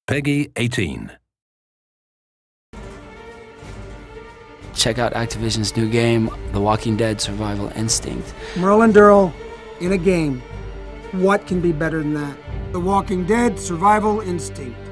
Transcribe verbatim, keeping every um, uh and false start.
Peggy eighteen. Check out Activision's new game, The Walking Dead Survival Instinct. Merlin Durrell in a game. What can be better than that? The Walking Dead Survival Instinct.